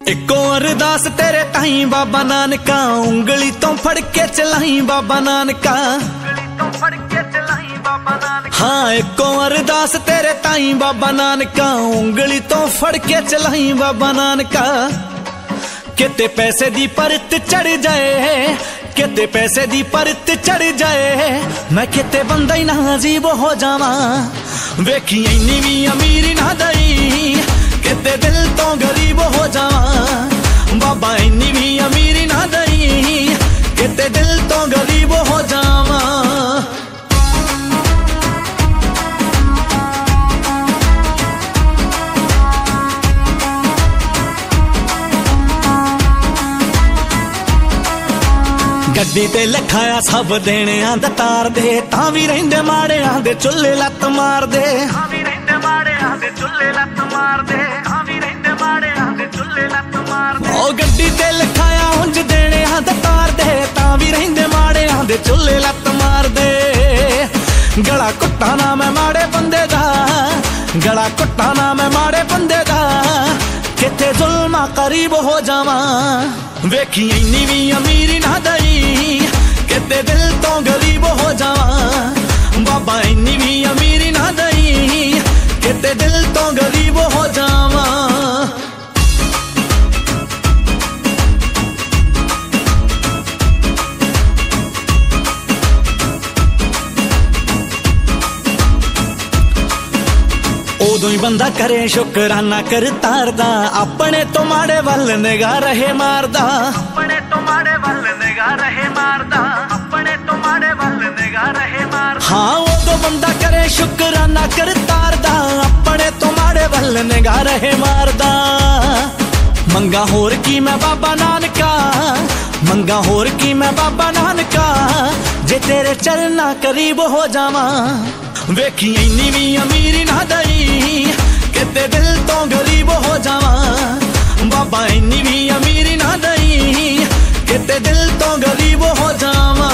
Eco अरदास तेरे ताई बाबा नानका, उंगली तो फड़ के चलाई बाबा नानका। हाँ इको अरदास तेरे ताई बाबा नानका, उंगली तो फड़ के चलाई बाबा नानका। किते पैसे दी परत चढ़ जाए, किते पैसे दी परत चढ़ जाए, मैं किते बंदा ही ना अजीब हो जावा। वेखी इन्नी भी अमीरी ना दई, किते दिल तो गरीब हो जावा। बाबा इन्नी भी अमीरी ना दई, किते दिल तो गरीब हो जावा। गड्डी ते लिखाया सब देने आंदा तार दे, तां भी रहिंदे माड़े आंदे चुल्ले लत्त मार दे। ओ गड्डी ते लिखाया उंज देने आंदा तार दे, तां भी रहिंदे माड़े आंदे चुल्ले लत्त मार दे। गला कुट्टा ना मैं माड़े बंदे दा, गला कुट्टा ना मैं माड़े बंदे दा, किते जुल्मा करीब हो जावा। वेखी इन्नी भी अमीरी ना दई, किते दिल तो गरीब हो जावा। बाबा इन्नी भी अमीरी ना दई, किते दिल तो गरीब हो जावा। उदों ही बंदा करे शुकराना कर तारदा, अपने तो माड़े वल निगाह रहे मारदा। अपने तो माड़े वल निगाह रहे मारदा, अपने तो माड़े वल निगाह रहे मारदा। हाँ उदों बंदा करे शुकराना कर तारदा, अपने तो माड़े वल निगाह रहे मारदा। मंगा होर की मैं बाबा नानका, मंगा होर की मैं बाबा नानका, जे तेरे चरना करीब हो जावा। वेखी इन्नी भी अमीरी ना दई, किते दिल तो गरीब हो जावा। बाबा इन्नी भी अमीरी ना दई, किते दिल तो गरीब हो जावा।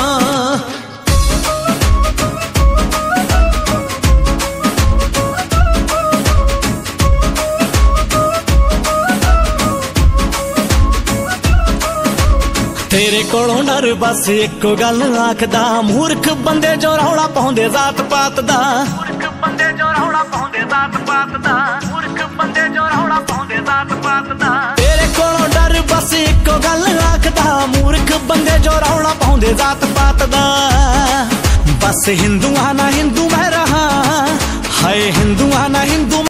तेरे कोलों डर बस एक गल आखदा, मूर्ख बंदे जो रौला पाउंदे जात पात दा। मूर्ख बंदे जो रौला पाउंदे जात पात दा, मूर्ख बंदे जो रौला पाउंदे जात पात दा। तेरे कोलों डर बस एक गल आखदा, मूर्ख बंदे जो रौला पाउंदे जात पात दा। बस हिंदुआ ना हिंदू मैं रहा, हाय हिंदुआ ना हिंदू।